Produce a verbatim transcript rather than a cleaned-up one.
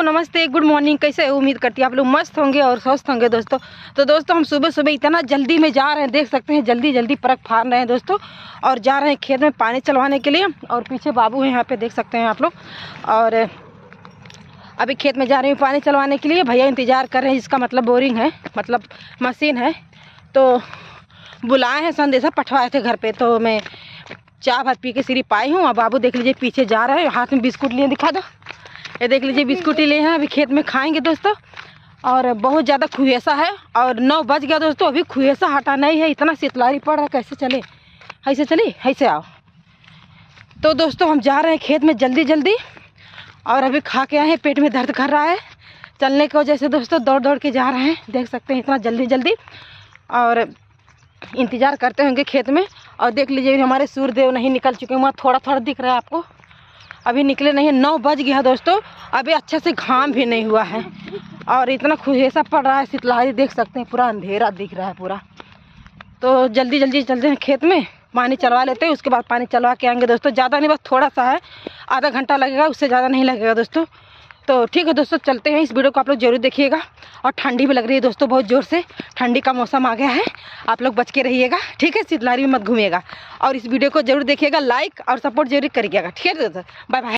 नमस्ते, good morning. कैसे उम्मीद करती है आप लोग मस्त होंगे और स्वस्थ होंगे दोस्तों। तो दोस्तों हम सुबह सुबह इतना जल्दी में जा रहे हैं, देख सकते हैं जल्दी जल्दी परख फाड़ रहे हैं दोस्तों, और जा रहे हैं खेत में पानी चलवाने के लिए। और पीछे बाबू है यहाँ पे, देख सकते हैं आप लोग। और अभी खेत में जा रहे हैं पानी चलवाने के लिए। भैया इंतज़ार कर रहे हैं, जिसका मतलब बोरिंग है, मतलब मशीन है। तो बुलाए हैं, संदेशा पठवाए थे घर पे। तो मैं चाय भात पी के सीढ़ी पाई हूँ। और बाबू देख लीजिए पीछे जा रहे हैं, हाथ में बिस्कुट लिए, दिखा दो, ये देख लीजिए बिस्कुट ही लिए हैं। अभी खेत में खाएंगे दोस्तों। और बहुत ज़्यादा कुहेसा है और नौ बज गया दोस्तों, अभी कुहेसा हटा नहीं है। इतना शीतलहरी पड़ रहा है, कैसे चले, ऐसे चली, ऐसे आओ। तो दोस्तों हम जा रहे हैं खेत में जल्दी जल्दी। और अभी खा के आए हैं, पेट में दर्द कर रहा है चलने की वजह से दोस्तों। दौड़ दौड़ के जा रहे हैं, देख सकते हैं इतना जल्दी जल्दी। और इंतज़ार करते होंगे खेत में। और देख लीजिए हमारे सूर्यदेव नहीं निकल चुके हैं, वहाँ थोड़ा थोड़ा दिख रहा है आपको, अभी निकले नहीं है। नौ बज गया दोस्तों, अभी अच्छे से घाम भी नहीं हुआ है और इतना कुहेसा पड़ रहा है, शीतलहरी देख सकते हैं, पूरा अंधेरा दिख रहा है पूरा। तो जल्दी जल्दी चलते हैं खेत में, पानी चलवा लेते हैं, उसके बाद पानी चलवा के आएंगे दोस्तों। ज़्यादा नहीं, बस थोड़ा सा है, आधा घंटा लगेगा, उससे ज़्यादा नहीं लगेगा दोस्तों। तो ठीक है दोस्तों, चलते हैं। इस वीडियो को आप लोग जरूर देखिएगा। और ठंडी भी लग रही है दोस्तों, बहुत ज़ोर से ठंडी का मौसम आ गया है, आप लोग बच के रहिएगा, ठीक है। शीतलहरी में मत घूमिएगा। और इस वीडियो को जरूर देखिएगा, लाइक और सपोर्ट जरूर करिएगा, ठीक है दोस्तों। Bye bye.